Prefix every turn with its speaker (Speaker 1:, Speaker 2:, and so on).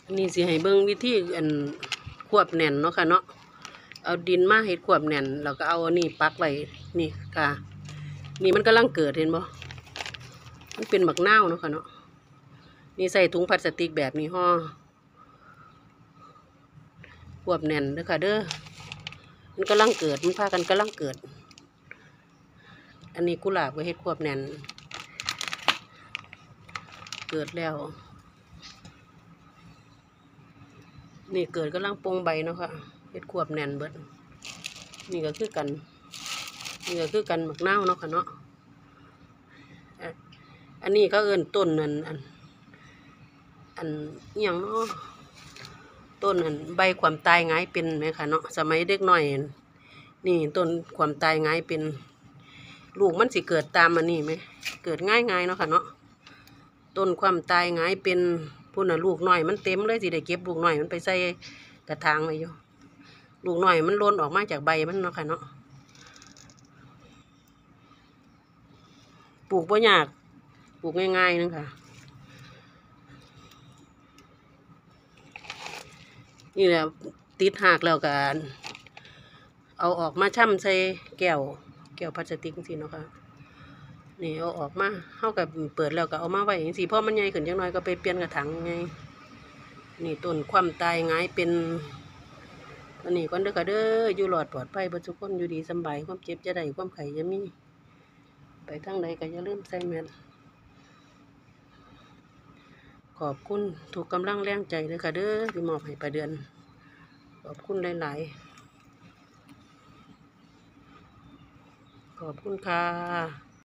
Speaker 1: นี่สิให้เบิ่งวิธีควบแน่นเนาะค่ะเนาะเอาดินมาเฮ็ดควบแน่นแล้วก็เอาอันนี้ปักไว้นี่ค่ะนี่มันกำลังเกิดเห็นบ่มันเป็นบักนาวเนาะค่ะเนาะนี่ใส่ถุงพลาสติกแบบนี้ห่อควบแน่นเด้อค่ะเด้อมันกำลังเกิดมันพากันกำลังเกิดอันนี้กุหลาบก็เฮ็ดควบแน่นเกิดแล้วนี่เกิดกำลังปงใบเนาะค่ะเฮ็ดควบแน่นเบิดนี่ก็คือกันนี่ก็คือกันหมักนาวเนาะค่ะเนาะอันนี้ก็เอิ้นต้นอันอหยังเนาะต้นใบความตายหงายเป็นไหมค่ะเนาะสมัยเด็กน้อยนี่ต้นความตายหงายเป็นลูกมันสิเกิดตามอันนี้ไหมเกิดง่ายๆเนาะค่ะเนาะต้นความตายหงายเป็นพุ่นน่ะลูกน้อยมันเต็มเลยสิได้เก็บลูกน้อยมันไปใส่กระถางไว้อยู่ลูกน้อยมันล้นออกมาจากใบมันเนาะค่ะเนาะปลูกบ่ยากปลูกง่ายๆนึงค่ะนี่แหละติดหากแล้วกันเอาออกมาช่ำใส่แก้วพลาสติกสิเนาะค่ะนี่เอาออกมาเข้ากับเปิดแล้วก็เอามาไว้อย่างสิเพราะมันใหญ่ขึ้นจังน้อยก็ไปเปลี่ยนกระถางไงนี่ต้นความตายง่ายเป็นอันนี้ก่อนเด้อค่ะเด้ออยู่หลอดปลอดภัยบ่ทุกคนอยู่ดีสบายความเจ็บจะได้ความไข้จะมีไปทางใดก็อย่าลืมใส่แมสขอบคุณถูกกำลังแรงใจเลยค่ะเด้อที่มอบให้ประเดือนขอบคุณหลายๆขอบคุณค่ะ